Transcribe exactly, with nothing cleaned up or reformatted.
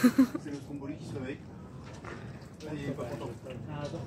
C'est le stromboli qui se réveille. Il est pas content.